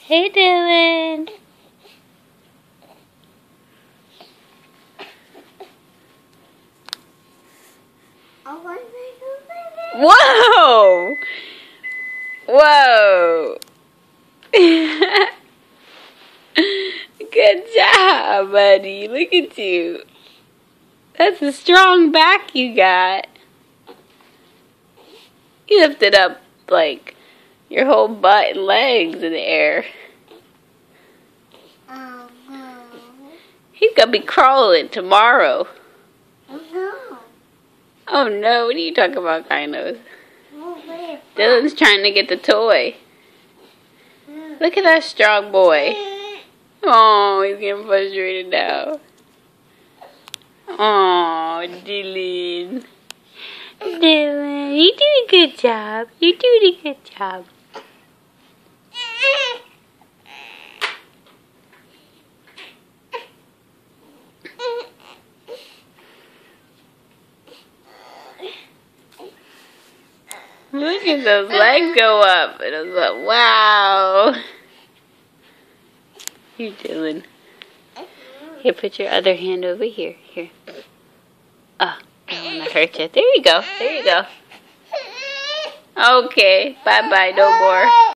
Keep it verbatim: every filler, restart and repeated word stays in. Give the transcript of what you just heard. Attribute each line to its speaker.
Speaker 1: Hey, Dylan. Whoa! Whoa! Good job, buddy. Look at you. That's a strong back you got. You lifted up, like, your whole butt and legs in the air.
Speaker 2: Oh, no.
Speaker 1: He's gonna be crawling tomorrow.
Speaker 2: Oh, no.
Speaker 1: Oh, no. What are you talking about, Kynos?
Speaker 2: Oh, wait.
Speaker 1: Dylan's trying to get the toy. Look at that strong boy. Oh, he's getting frustrated now. Oh, Dylan. Dylan, you're doing a good job. You're doing a good job. Look at those legs go up. And I was like, wow. You're Dylan. Here, put your other hand over here. Here. Oh, I don't want to hurt you. There you go. There you go. Okay. Bye-bye. No more.